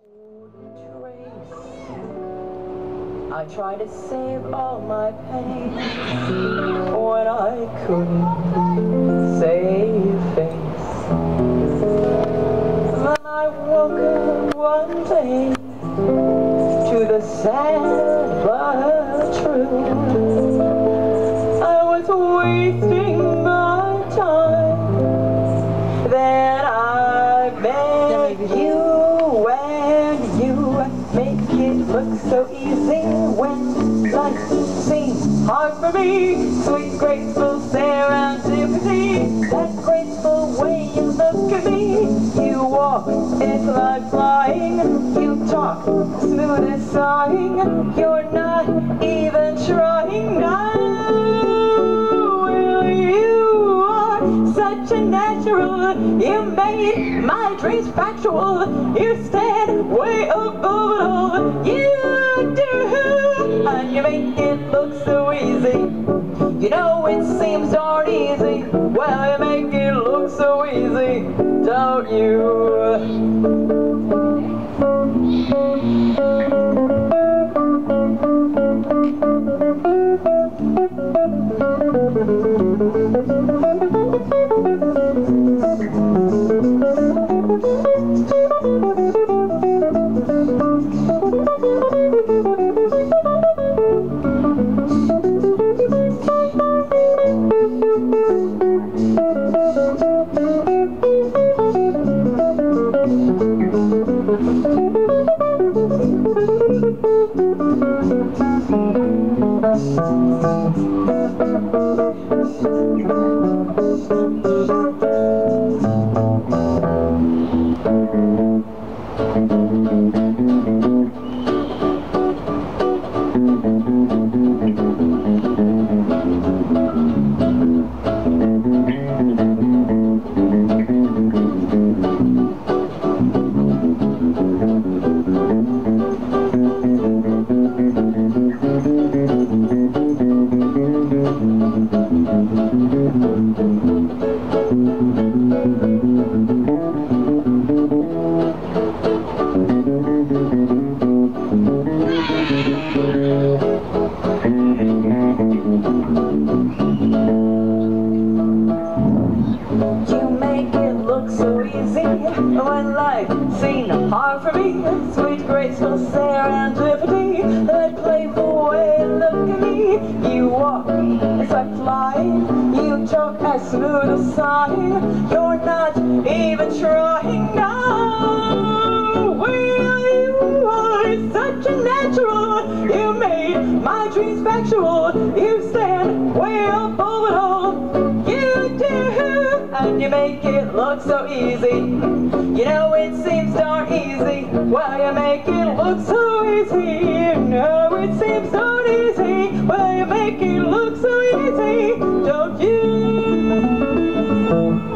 I tried to save all my pain when I couldn't save face. Then I woke up one day to the sad but true. I was wasting my time. Then I met you, and you make it look so easy when life seems hard for me. Sweet, graceful serendipity, that graceful way you look at me. You walk, it's like flying. You talk, smooth as sighing. You're not even trying now. You are such a natural. You made my dreams factual. You stand way above it all. You do, and you make it look so easy. You know it seems darn easy. Well, you make it look so easy, don't you? When life seemed hard for me, sweet, graceful serendipity, that playful way, look at me. You walk, it's like flying. You talk as smooth as sighing. You're not even trying now. Well, you are such a natural. You made my dreams factual. You stand way above it all. You do, and you make it look so easy. You know it seems darn easy. Well, you make it look so easy. You know it seems darn easy. Well, you make it look so easy, don't you?